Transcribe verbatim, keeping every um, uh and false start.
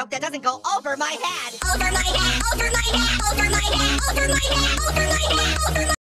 hope that doesn't go over my head. Over my head, over my head, over my head, over my head, over my head, over my